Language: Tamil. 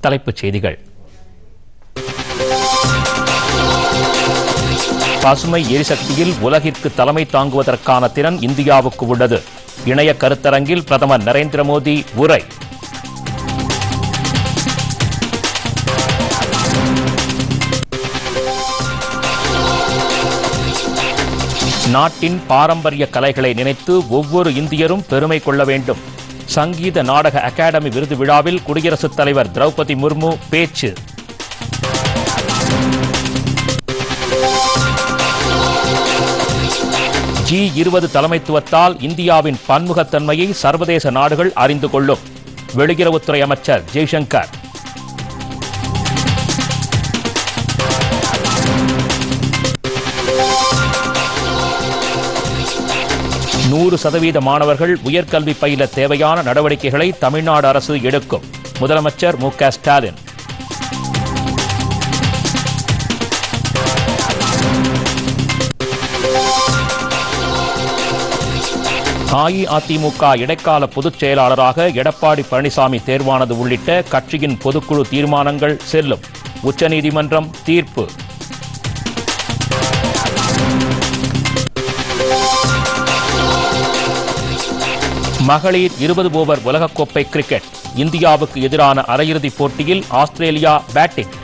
தலைப்புச் செய்திகள். பசுமை எரிசக்தியில் உலகிற்கு தலைமை தாங்குவதற்கான திறன் இந்தியாவுக்கு உள்ளது. இணைய கருத்தரங்கில் பிரதமர் நரேந்திர மோடி உரை. நாட்டின் பாரம்பரிய கலைகளை நினைத்து ஒவ்வொரு இந்தியரும் பெருமை கொள்ள வேண்டும். சங்கீத நாடக அகாடமி விருது விழாவில் குடியரசுத் தலைவர் திரௌபதி முர்மு பேச்சு. G20 தலைமைத்துவத்தால் இந்தியாவின் பன்முகத்தன்மையை சர்வதேச நாடுகள் அறிந்து கொள்ளும். வெளியுறவுத்துறை அமைச்சர் ஜெய்சங்கர். நூறு சதவீத மாணவர்கள் உயர்கல்வி பயில தேவையான நடவடிக்கைகளை தமிழ்நாடு அரசு எடுக்கும். முதலமைச்சர் மு.க. ஸ்டாலின். அஇஅதிமுக இடைக்கால பொதுச் செயலாளராக எடப்பாடி பழனிசாமி தேர்வானது உள்ளிட்ட கட்சியின் பொதுக்குழு தீர்மானங்கள் செல்லும். உச்சநீதிமன்றம் தீர்ப்பு. மகளிர் 20 ஓவர் உலகக்கோப்பை கிரிக்கெட். இந்தியாவுக்கு எதிரான அரையிறுதிப் போட்டியில் ஆஸ்திரேலியா பேட்டிங்.